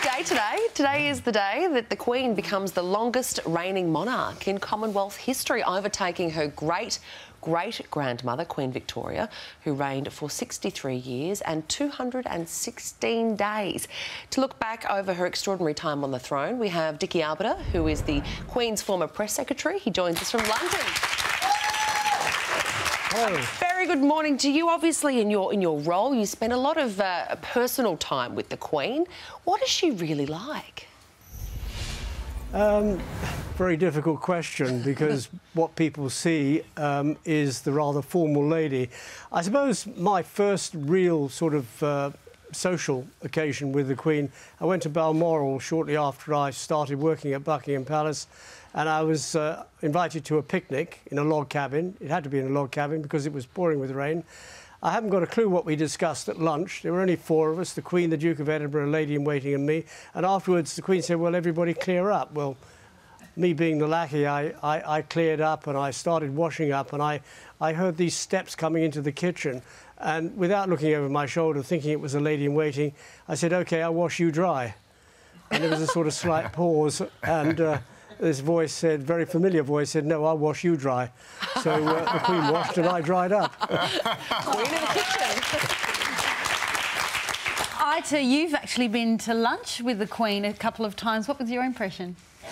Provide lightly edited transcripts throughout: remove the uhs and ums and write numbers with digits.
day today. Today is the day that the Queen becomes the longest reigning monarch in Commonwealth history, overtaking her great-grandmother, Queen Victoria, who reigned for 63 years and 216 days. To look back over her extraordinary time on the throne, we have Dickie Arbiter, who is the Queen's former press secretary. He joins us from London. Hello. Very good morning to you. Obviously, in your role, you spend a lot of personal time with the Queen. What is she really like? Very difficult question, because what people see is the rather formal lady. I suppose my first real sort of social occasion with the Queen, I went to Balmoral shortly after I started working at Buckingham Palace, and I was invited to a picnic in a log cabin. It had to be in a log cabin because it was pouring with rain. I haven't got a clue what we discussed at lunch. There were only four of us, the Queen, the Duke of Edinburgh, a lady-in-waiting and me. And afterwards, the Queen said, well, everybody clear up. Well, me being the lackey, I cleared up and I started washing up, and I heard these steps coming into the kitchen. And without looking over my shoulder, thinking it was a lady-in-waiting, I said, OK, I'll wash you dry. And there was a sort of slight pause, and this voice said, very familiar voice, said, no, I'll wash you dry. So the Queen washed and I dried up. Queen in the kitchen. Ita, you've actually been to lunch with the Queen a couple of times. What was your impression?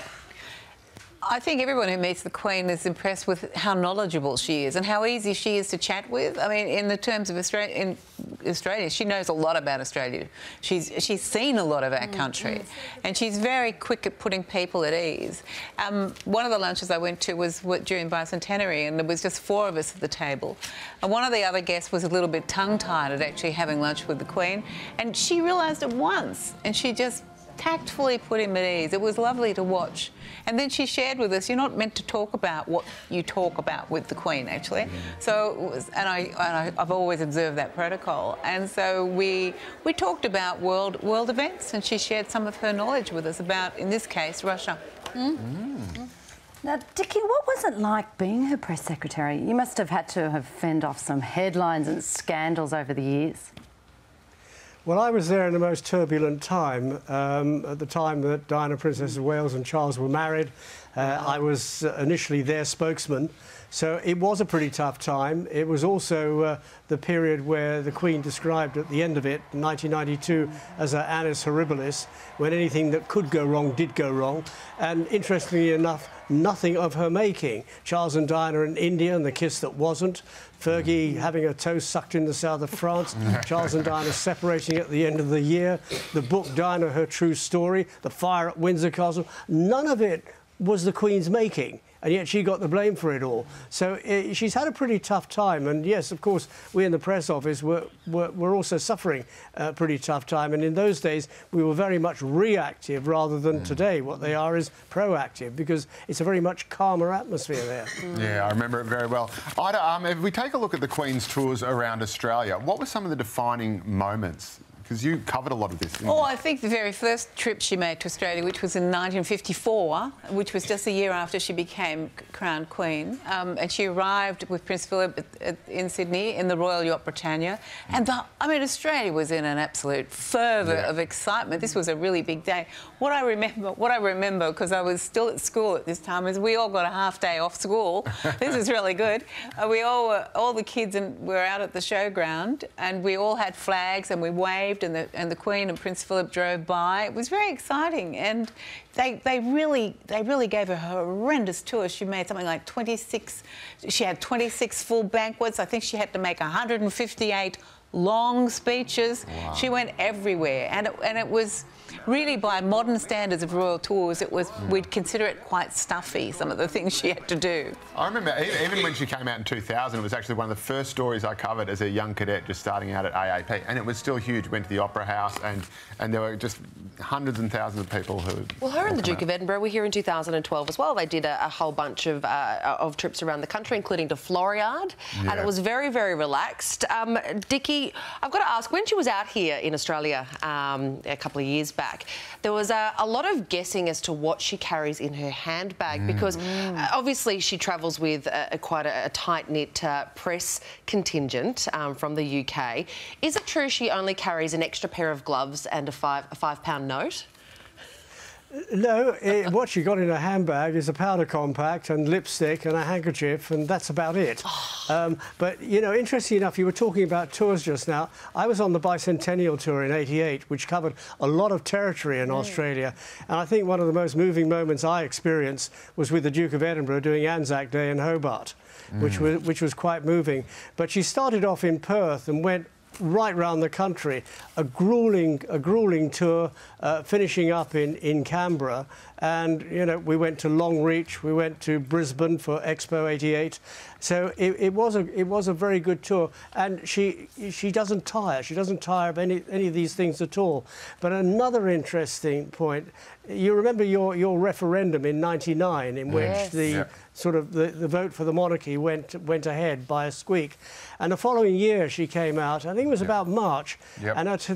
I think everyone who meets the Queen is impressed with how knowledgeable she is and how easy she is to chat with. I mean, in the terms of Australia, she knows a lot about Australia. She's seen a lot of our country, and she's very quick at putting people at ease. One of the lunches I went to was during Bicentenary, and there was just four of us at the table. And one of the other guests was a little bit tongue-tied at actually having lunch with the Queen, and she realised it once, and she just tactfully put him at ease. It was lovely to watch. And then she shared with us, you're not meant to talk about what you talk about with the Queen, actually. So it was, and I've always observed that protocol. And so we talked about world events, and she shared some of her knowledge with us about, in this case, Russia. Now, Dickie, what was it like being her press secretary? You must have had to have fended off some headlines and scandals over the years. Well, I was there in the most turbulent time, at the time that Diana, Princess of Wales, and Charles were married. I was initially their spokesman, so it was a pretty tough time. It was also the period where the Queen described at the end of it, 1992, as an annus horribilis, when anything that could go wrong did go wrong. And interestingly enough, nothing of her making. Charles and Diana in India and the kiss that wasn't. Fergie having her toe sucked in the south of France. Charles and Diana separating at the end of the year. The book Diana, Her True Story. The fire at Windsor Castle. None of it was the Queen's making, and yet she got the blame for it all. So she's had a pretty tough time, and yes, of course, we in the press office were also suffering a pretty tough time, and in those days we were very much reactive rather than today. What they are is proactive, because it's a very much calmer atmosphere there. Yeah, I remember it very well. Ida, if we take a look at the Queen's tours around Australia, what were some of the defining moments? Because you covered a lot of this. Oh, I think the very first trip she made to Australia, which was in 1954, which was just a year after she became crowned Queen, and she arrived with Prince Philip in Sydney in the Royal Yacht Britannia, and I mean, Australia was in an absolute fervour of excitement. This was a really big day. What I remember, because I was still at school at this time, is we all got a half day off school. This is really good. All the kids were out at the showground, and we all had flags and we waved. And the Queen and Prince Philip drove by. It was very exciting, and they really gave her a horrendous tour. She made something like 26. She had 26 full banquets. I think she had to make 158 long speeches. Wow. She went everywhere, and it was really, by modern standards of royal tours, we'd consider it quite stuffy, some of the things she had to do. I remember even when she came out in 2000, it was actually one of the first stories I covered as a young cadet just starting out at AAP, and it was still huge. Went to the Opera House, and there were just hundreds and thousands of people who... Well, her and the Duke of Edinburgh were here in 2012 as well. They did a whole bunch of trips around the country, including to Floriade, and it was very, very relaxed. Dickie, I've got to ask, when she was out here in Australia a couple of years back, there was a lot of guessing as to what she carries in her handbag, because obviously she travels with quite a tight-knit press contingent from the UK. Is it true she only carries an extra pair of gloves and a £5 note? No, what she got in her handbag is a powder compact and lipstick and a handkerchief, and that's about it. But, you know, interesting enough, you were talking about tours just now. I was on the Bicentennial Tour in '88, which covered a lot of territory in Australia. And I think one of the most moving moments I experienced was with the Duke of Edinburgh doing Anzac Day in Hobart, which was quite moving. But she started off in Perth and went right round the country, a grueling tour, finishing up in Canberra, and you know, we went to Longreach, we went to Brisbane for Expo '88, so it was a very good tour, and she doesn't tire. She doesn't tire of any of these things at all. But another interesting point, you remember your referendum in '99, in which the vote for the monarchy went ahead by a squeak, and the following year she came out. I think it was about March, and at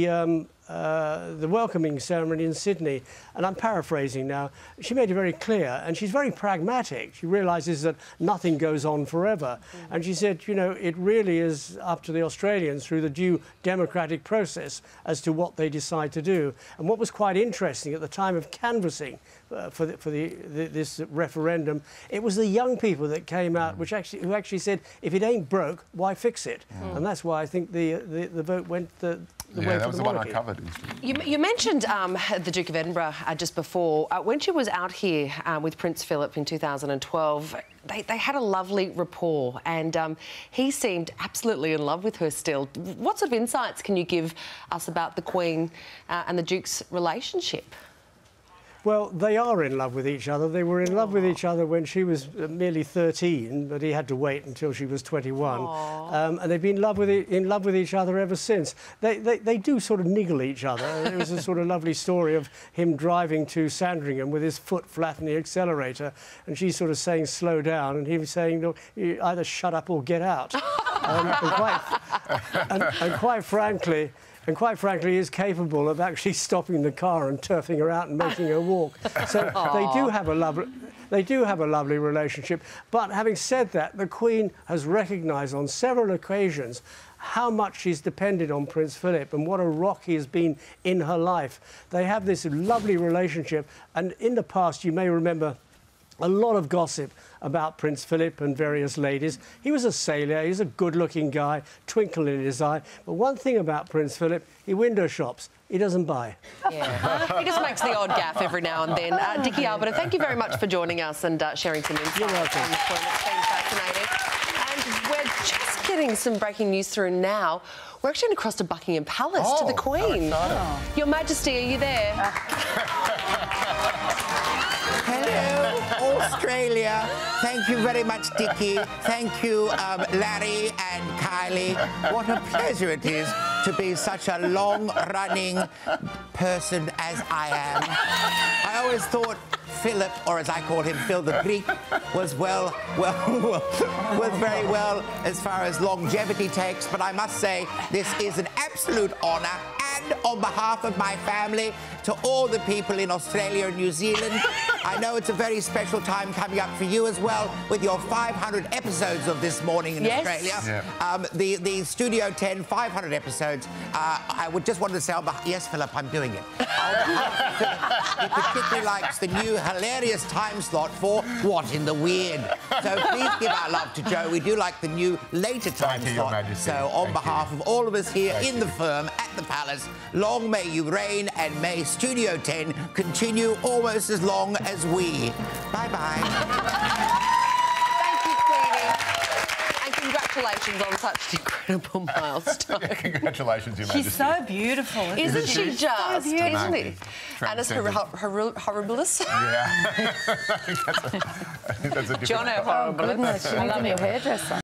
the welcoming ceremony in Sydney, and I'm paraphrasing now, she made it very clear, and she's very pragmatic. She realises that nothing goes on forever. And she said, you know, it really is up to the Australians through the due democratic process as to what they decide to do. And what was quite interesting at the time of canvassing for this referendum, it was the young people that came out who actually said, if it ain't broke, why fix it? And that's why I think the vote went the way that for was the the one I monarchy. covered. You mentioned the Duke of Edinburgh just before. When she was out here with Prince Philip in 2012, they had a lovely rapport, and he seemed absolutely in love with her still. What sort of insights can you give us about the Queen and the Duke's relationship? Well, they are in love with each other. They were in love with each other when she was merely 13, but he had to wait until she was 21. And they've been in love with each other ever since. They do sort of niggle each other. There was a sort of lovely story of him driving to Sandringham with his foot flat in the accelerator, and she's sort of saying, slow down, and he was saying, no, you either shut up or get out. And quite frankly, is capable of actually stopping the car and turfing her out and making her walk. So they do have a lovely relationship. But having said that, the Queen has recognised on several occasions how much she's depended on Prince Philip and what a rock he has been in her life. They have this lovely relationship, and in the past, you may remember a lot of gossip about Prince Philip and various ladies. He was a sailor, he's a good-looking guy, twinkle in his eye. But one thing about Prince Philip, he window shops. He doesn't buy. Yeah. He just makes the odd gaff every now and then. Dickie Arbiter, thank you very much for joining us and sharing some insights on the Queen. It's been fascinating. And we're just getting some breaking news through now. We're actually going to cross to Buckingham Palace to the Queen. Your Majesty, are you there? Hello, Australia. Thank you very much, Dickie. Thank you, Larry and Kylie. What a pleasure it is to be such a long-running person as I am. I always thought Philip, or as I call him, Phil the Greek, was very well as far as longevity takes, but I must say this is an absolute honour, and on behalf of my family, to all the people in Australia and New Zealand, I know it's a very special time coming up for you as well with your 500 episodes of This Morning in Australia. The Studio 10 500 episodes. I would just want to say, yes, Philip, I'm doing it. He particularly likes the new hilarious time slot for What in the Weird. So please give our love to Joe. We do like the new later time slot. Your Majesty. So on behalf of all of us here in the firm at the Palace, long may you reign, and may Studio 10 continue almost as long as we. Bye-bye. Thank you, Queenie. And congratulations on such an incredible milestone. Congratulations, Your Majesty. She's so beautiful, Isn't she just? So beautiful. Isn't he? Annus Horribilis. Yeah. I think that's a different... Oh, goodness, you need a new hairdresser.